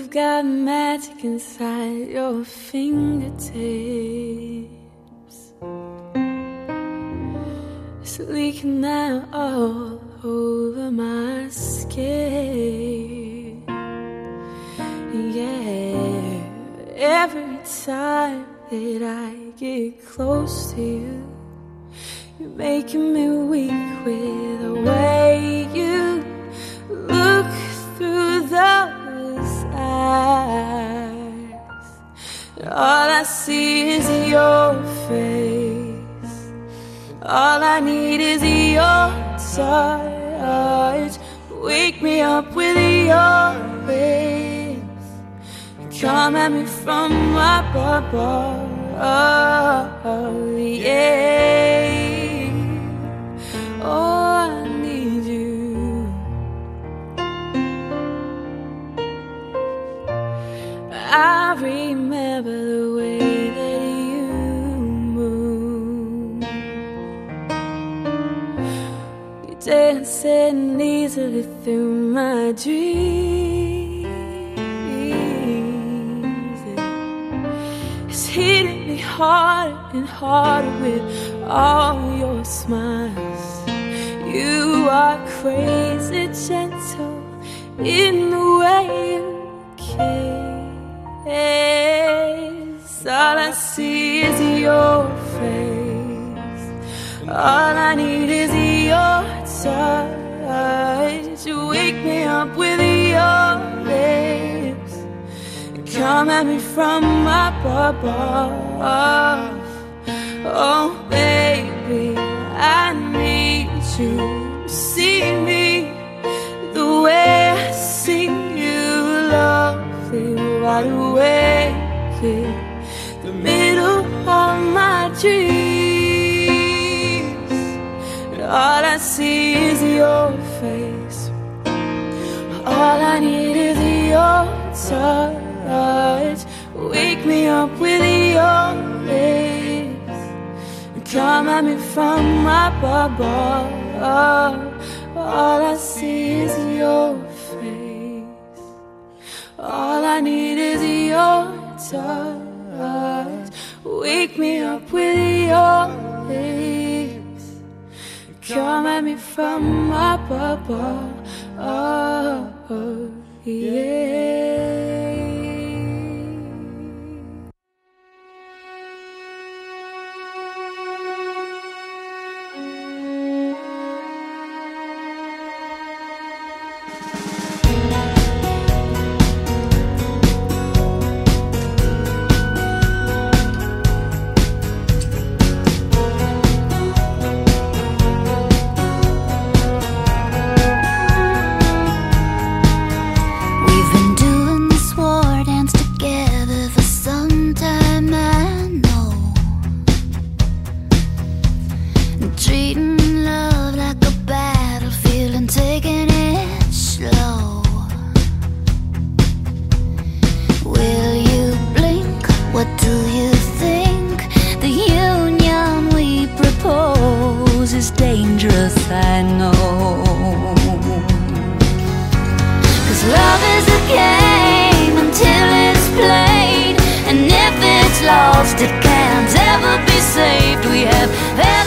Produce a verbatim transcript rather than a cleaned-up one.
You've got magic inside your fingertips. It's leaking out all over my skin. Yeah, every time that I get close to you, you're making me weak with the way you look through those eyes. All I see is your face. All I need is your touch. Wake me up with your lips. Come at me from up above. Oh, yeah. Oh, I need you. I remember the way that you move. You dancing easily through my dreams. It's hitting me harder and harder with all your smiles. You are crazy gentle in the way you kiss. All I see is your face. All I need is your touch. You wake me up with your lips. Come at me from up above. Oh, baby, I need you to see me the way I see you, lovely, wide awake in the middle of my dreams. And all I see is your face. All I need is your touch. Wake me up with your lips. Come at me from up above. All I see is your face. All I need is your touch. Wake me up with your lips. Come at me from up above. Oh, yeah. I know, 'cause love is a game until it's played, and if it's lost it can't ever be saved. We have